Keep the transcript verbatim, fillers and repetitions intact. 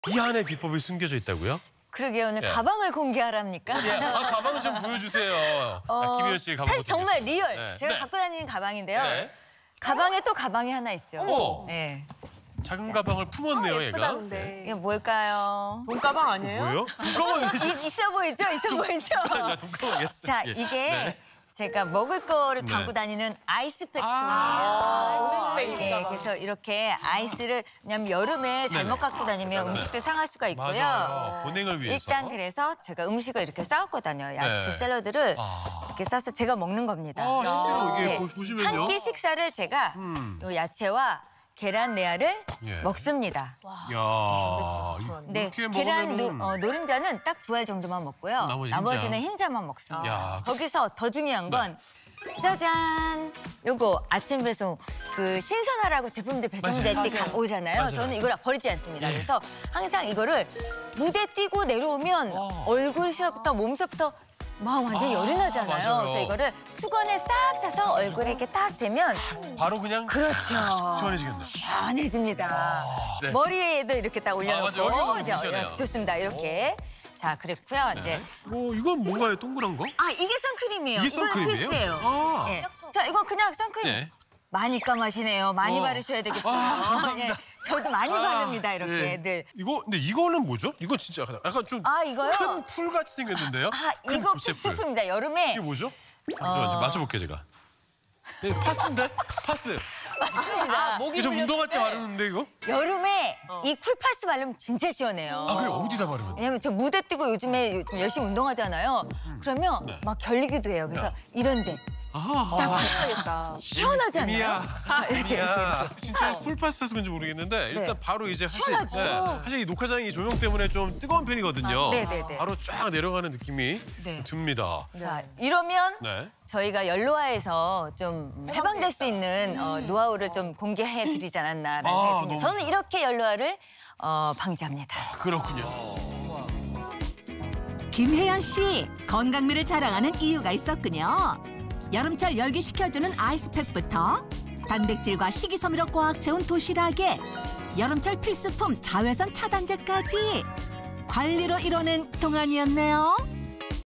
이 안에 비법이 숨겨져 있다고요? 그러게요. 오늘 예. 가방을 공개하랍니까? 예. 아, 가방을 좀 보여주세요. 어, 자, 김희연 씨 가방. 사실 정말 리얼. 네. 제가 네. 갖고 다니는 가방인데요. 네. 가방에 또 가방이 하나 있죠. 어머. 네. 작은 가방을 품었네요, 아, 예쁘다, 얘가. 근데. 이게 뭘까요? 돈가방 아니에요? 뭐예요? 돈가방이 이- 있어 보이죠? 있어 보이죠? 돈가방이었어요. 자, 예. 이게 네. 제가 먹을 거를 네. 담고 다니는 아이스팩입니다. 아, 오뎅백인가 예, 봐. 그래서 이렇게 아이스를 왜냐면 여름에 잘못 네네. 갖고 다니면 음식도 상할 수가 있고요. 맞아요. 보냉을 위해서. 일단 그래서 제가 음식을 이렇게 싸왔고 다녀요. 야채 네. 샐러드를 아. 이렇게 싸서 제가 먹는 겁니다. 아, 실제로 이게 네. 보- 보시면요. 한 끼 식사를 제가 음. 요 야채와 계란 레아를 예. 먹습니다. 야, 네, 이렇게 계란 노, 먹으면은 어, 노른자는 딱 두 알 정도만 먹고요. 나머지 흰자. 나머지는 흰자만 먹습니다. 야. 거기서 더 중요한 건 짜잔! 요거 아침 배송 그 신선하라고 제품들 배송될 맞아요. 때 가- 오잖아요. 맞아요. 저는 이걸 버리지 않습니다. 예. 그래서 항상 이거를 무대 뛰고 내려오면 어. 얼굴서부터 몸서부터 막 완전 히 아, 열이 나잖아요. 맞아요. 그래서 이거를 수건에 싹 싸서 얼굴에 이렇게 딱 대면 바로 그냥 그렇죠. 시원해지겠네. 시원해집니다. 네. 머리에도 이렇게 딱 올려놓고 맞아. 여기가 너무 그죠? 시원해요. 좋습니다. 이렇게. 자, 그랬고요. 이제 네. 뭐 이건 뭔가요? 동그란 거? 아, 이게 선크림이에요. 이게 이거는 선크림이에요? 필수예요. 아. 예. 자, 이건 그냥 선크림. 네. 많이 까마시네요. 많이 어. 바르셔야 되겠어요. 아, 감사합니다. 예. 저도 많이 아, 바릅니다. 이렇게 예. 늘. 이거 근데 이거는 뭐죠? 이건 진짜 약간, 약간 좀 아, 이거요? 큰 풀 같이 생겼는데요? 아, 큰 이거 부채풀. 필수품입니다. 여름에. 이게 뭐죠? 어. 잠시만요. 맞춰볼게요, 제가. 네, 파스인데? 파스. 맞습니다. 목이 저 물렸을 운동할 때 때. 바르는데 이거? 여름에 이 쿨파스 바르면 진짜 시원해요. 아, 그래 어디다 바르면? 왜냐면 저 무대 뛰고 요즘에 요- 열심히 운동하잖아요. 그러면 네. 막 결리기도 해요. 그래서 네. 이런데 아, 해야겠다. 시원하잖아요. 미야. 자, 이렇게. 야, 진짜 쿨파스라서 그런지 모르겠는데 일단 네. 바로 이제 사실 시원하죠. 네, 사실 이 녹화장이 조명 때문에 좀 뜨거운 편이거든요. 아, 네네네. 바로 쫙 내려가는 느낌이 네. 듭니다. 자, 이러면 네. 저희가 연로화에서 좀 해방될 수 있는 어, 노하우를 좀 공개해 드리지 않았나라는 아, 생각이 너무 듭니다. 저는 이렇게 연로화를 어, 방지합니다. 아, 그렇군요. 김혜연 씨, 건강미를 자랑하는 이유가 있었군요. 여름철 열기시켜주는 아이스팩부터 단백질과 식이섬유로 꽉 채운 도시락에 여름철 필수품 자외선 차단제까지 관리로 이뤄낸 동안이었네요.